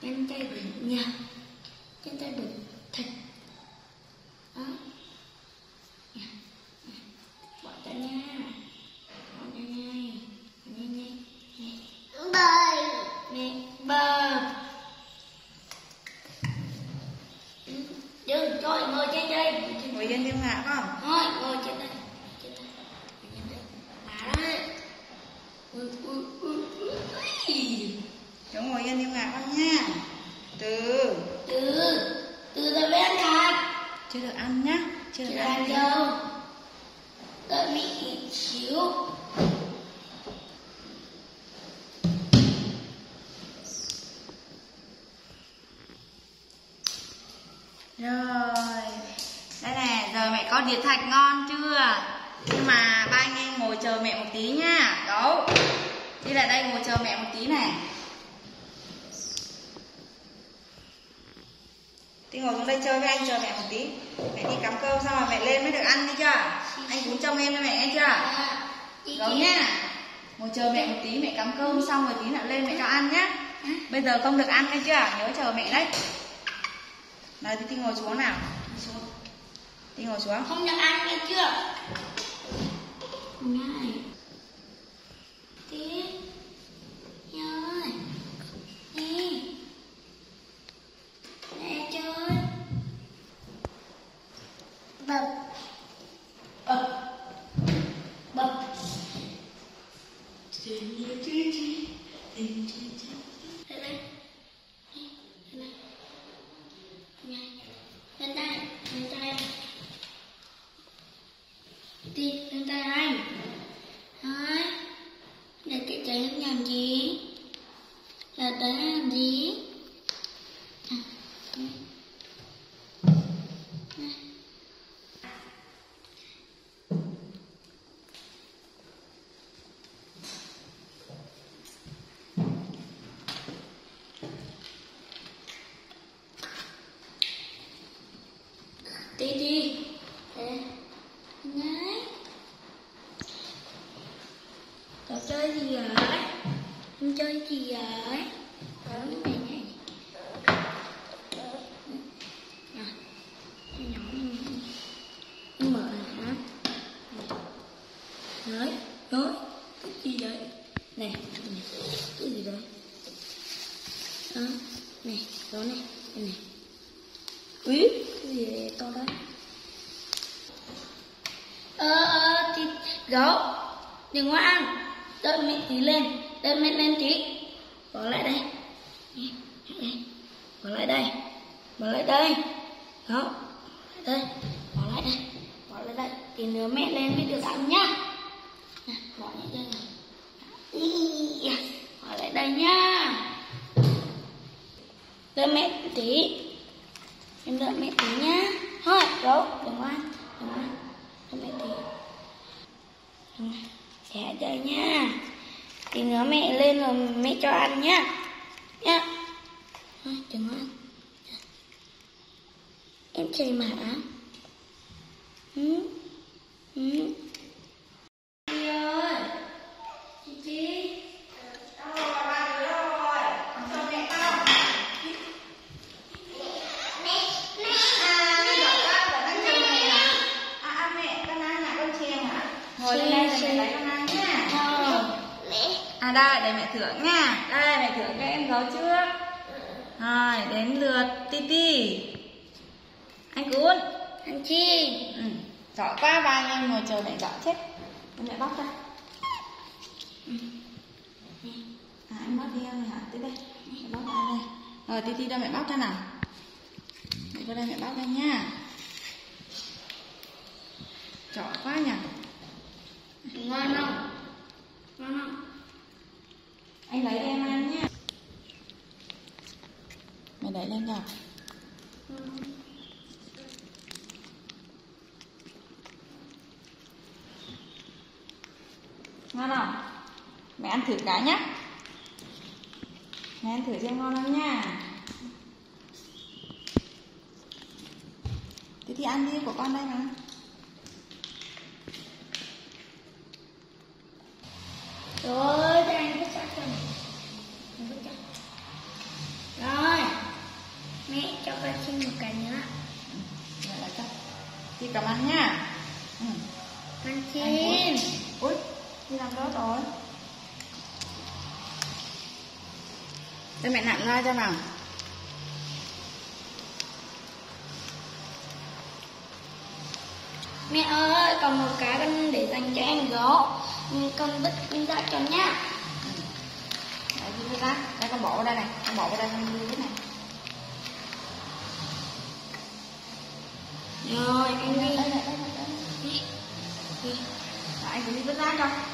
Chân tay bự nha. Chân tay bự thật. Đó. Bỏ cho nha. Bỏ cho nha. Nhanh. Bơi. Nè, bơi. Đừng, rồi ngồi trên đây. Ngồi trên niêm ngạc không? Thôi, ngồi trên đây. Mà đấy. Cháu ngồi trên niêm ngạc con nha. Từ rồi mới ăn thịt. Chưa được ăn nhá. Chưa được ăn đâu. Đợi mẹ xíu. Rồi. Đây này, giờ mẹ có đĩa thạch ngon chưa? Nhưng mà ba anh em ngồi chờ mẹ một tí nha. Đâu. Đi lại đây ngồi chờ mẹ một tí này. Thì ngồi xuống đây chơi với anh, chờ mẹ một tí. Mẹ đi cắm cơm xong rồi mẹ lên mới được ăn, đi chưa? Anh cún trông em cho mẹ nghe chưa? Gấu nha. Ngồi chờ mẹ một tí, mẹ cắm cơm xong rồi tí nữa lên mẹ cho ăn nhá. Bây giờ không được ăn nghe chưa? Nhớ chờ mẹ đấy. Nói thì ngồi xuống nào. Đi ngồi xuống. Không được ăn nghe chưa? Ngay. Tí. Rồi. Đi. Nè chơi. Bập. Lên tay anh. Đi, lên tay anh. Đấy. Để cái trái làm gì? Là đấy làm gì? Đi. Đấy. Trò chơi gì vậy? Em chơi gì vậy? Đó, này. Nhỏ em mở hả? Đấy. Cái gì đấy? Này. Cái gì đấy? Đó. Này. Đó này. Này. Úi. Cái gì đấy to đấy? Thì gấu. Đừng có ăn. Đợi mẹ tí lên. Đợi mẹ lên tí. Bỏ lại đây. Bỏ lại đây. Đó. Đây. Bỏ lại đây. Tí nữa mẹ lên mới được ăn nhá. Bỏ lại đây này. Bỏ lại đây nhá. Đợi mẹ tí. Em đợi mẹ tí nhá. Thôi, gấu. Đừng ăn. Đợi mẹ tí. Dạ đây nha. Tí nữa mẹ lên rồi mẹ cho ăn nhá. Thôi, đừng ăn. Em chơi mà. Chị ơi. Chị. Đâu rồi, ba đứa đâu rồi? Chờ mẹ không? Mẹ, con ăn hả? Con chèm hả? Ngồi lên đây để mẹ lấy con ăn nha. Đây, để mẹ thưởng nha. Đây, mẹ thưởng cho em gấu trước. Rồi, đến lượt Titi. Anh Cún. Anh Chi. Giỏi quá, ba anh em ngồi chờ mẹ giỏi chết. Mẹ bóc ra. Anh bóc đi em này hả? Tới đây. Mẹ bóc ra đây. Rồi, Titi đâu mẹ bóc ra nào. Mẹ qua đây mẹ bóc ra nha. Giỏi quá nhỉ. Ngon không? Anh lấy em ăn nhá. Mày đẩy lên nào. Ngon không? Mẹ ăn thử cái nhá. Mẹ ăn thử xem ngon không nha. Thế thì ăn đi, của con đây mà. Rồi, đây anh vứt chắc cho. Rồi. Chị cầm ăn nha. Ăn xin. Ui, đi làm rớt rồi. Cho mẹ nặn ra cho nào. Mẹ ơi, còn một cái con để dành cho em gấu. Con vứt ra cho nhá. Đấy, đi ra. Đây con bỏ vào đây này, con bỏ vào đây con đi thế này. Rồi, em đi. Đây. Đấy, anh cũng đi vứt ra cho.